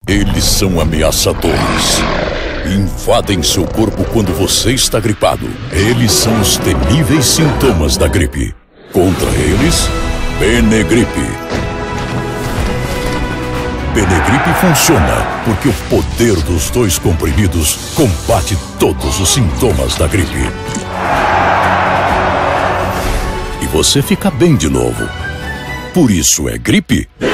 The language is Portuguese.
Eles são ameaçadores. Invadem seu corpo quando você está gripado. Eles são os temíveis sintomas da gripe. Contra eles, Benegripe. Benegripe funciona porque o poder dos 2 comprimidos combate todos os sintomas da gripe. E você fica bem de novo. Por isso é gripe